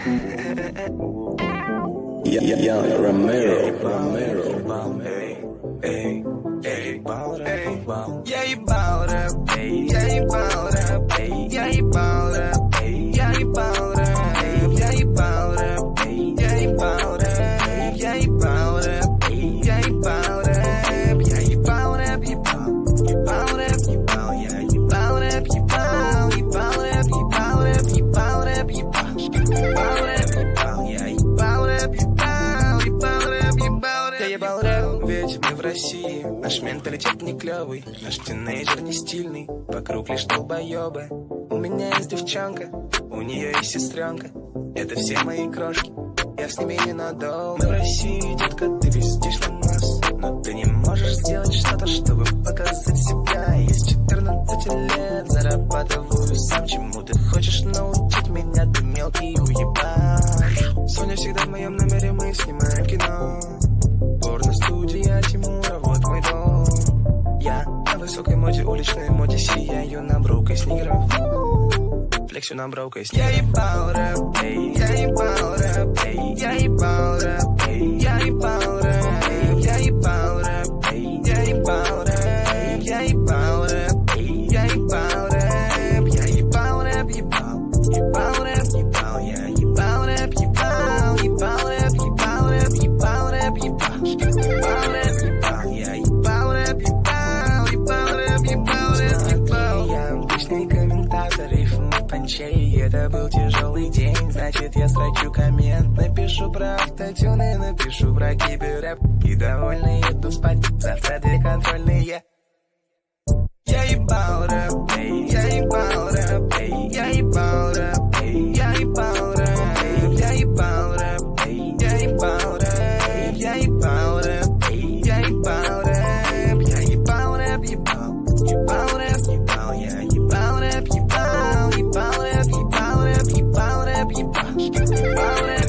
Young Romero. Yeah, you balled up. Yeah, you balled up. Yeah, you balled up. Yeah, you balled up. Yeah, you balled up. Yeah, you balled up. Yeah, you balled up. Yeah, you balled up. Yeah, you balled up. You ball. You balled up. You ball. Yeah, you balled up. You ball. You balled up. You balled up. You balled up. You ball. You balled up. You ball. Yeah, you balled up. You ball. You balled up. You balled up. Yeah, you balled up. Ведь мы в России, наш менталитет не клевый, наш тинейджер не стильный, вокруг лишь долбоебы. У меня есть девчонка, у нее есть сестренка, это все мои крошки, я с ними ненадолго. Мы в России, детка, ты пиздишь на нас, но ты не можешь сделать что-то, чтобы показать себя. Я с 14 лет зарабатываю сам, чему ты хочешь научить меня, ты мелкий уебан. Соня всегда в моем номере, мы снимаем кино. Порно-студия Тимура, вот мой дом. Я на высокой моде, уличной моде, сияю на броукой снигеров. Флексю на броукой снигеров. Я ебал рэп, я ебал рэп, я ебал рэп, я ебал рэп, я ебал рэп, я ебал рэп, я ебал рэп, я ебал рэп, я ебал рэп, ебал рэп, ебал, я ебал рэп, ебал рэп, ебал рэп, ебал рэп, ебал. Я обычный комментатор, рифм и панчей. Это был тяжелый день, значит я строчу коммент. Напишу про автотюны, напишу про киберрэп. И довольно еду спать, завтра две контрольные. Я ебал рэп, я ебал рэп, я ебал рэп, я ебал рэп, я ебал рэп, я ебал рэп, я ебал рэп, я ебал рэп, я ебал рэп, ебал рэп, ебал, я ебал рэп, ебал рэп, ебал рэп, ебал рэп, ебал рэп, ебал рэп.